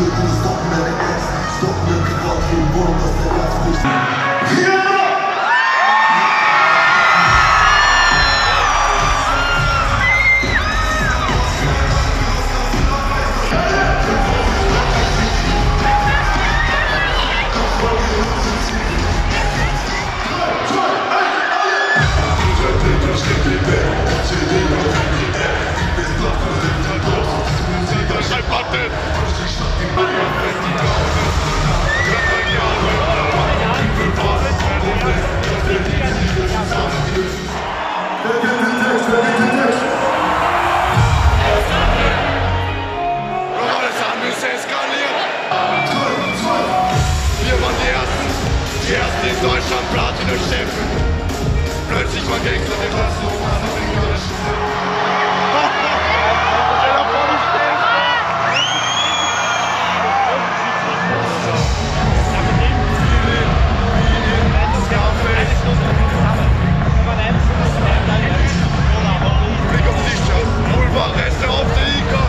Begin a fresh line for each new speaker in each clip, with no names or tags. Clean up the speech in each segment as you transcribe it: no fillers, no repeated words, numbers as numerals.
Die ersten in Deutschland Platin Steffen. Plötzlich war gegen so den Klassen Blick auf dich, Boulevard, Reste auf der Ika.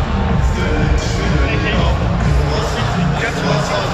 Jetzt war's aus.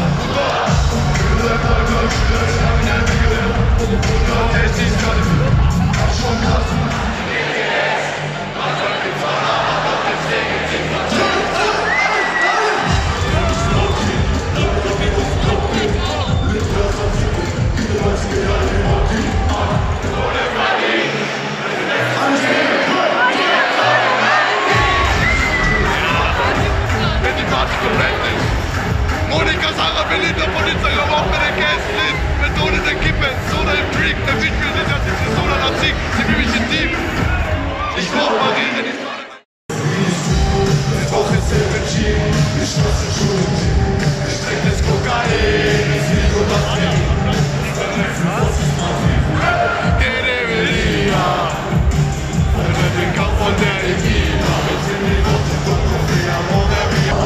Monika Sarah Belinda von Instagram auch bei der Gästin. Methode der Kippe, Soda im Drink, der Windmill, der ganze Soda nach Sieg, sie will mich in Team. Ich brauch Marine, die Sonne. Ich brauch jetzt Silbertin, ich schloss den Schuh, gestrecktes Kokain, ich lieg und das Ding. Den Kampf von der Egina, mit in die Worte, Dunkel, wie Amor der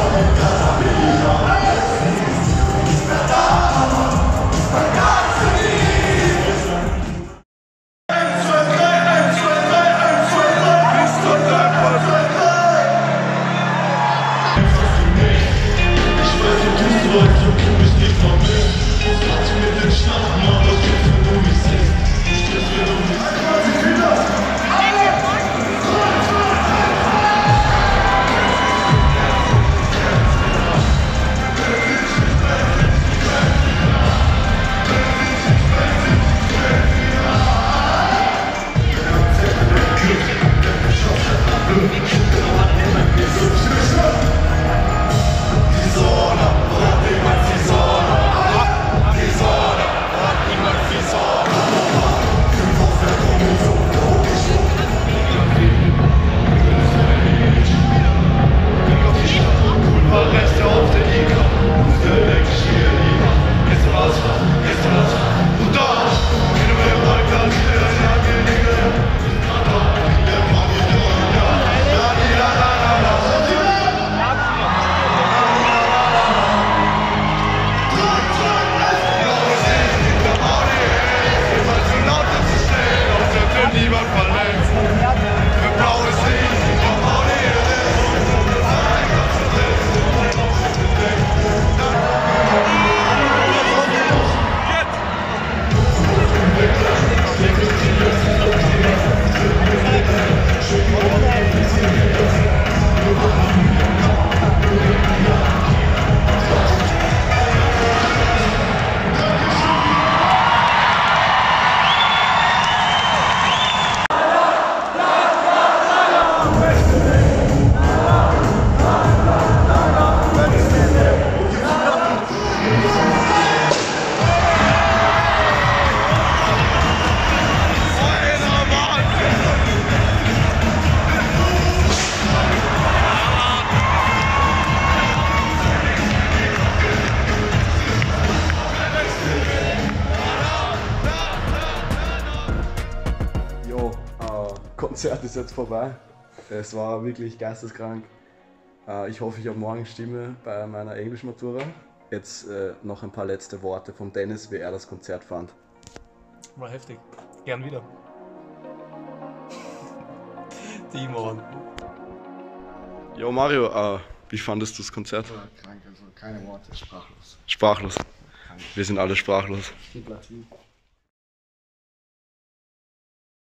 Konzert ist jetzt vorbei. Es war wirklich geisteskrank. Ich hoffe, ich habe morgen Stimme bei meiner Englischmatura. Jetzt noch ein paar letzte Worte von Dennis, wie er das Konzert fand.
War heftig. Gern wieder. Timon.
Jo Mario, Wie fandest du das Konzert?
Krank, also keine Worte, sprachlos.
Sprachlos. Wir sind alle sprachlos.
Die Platin.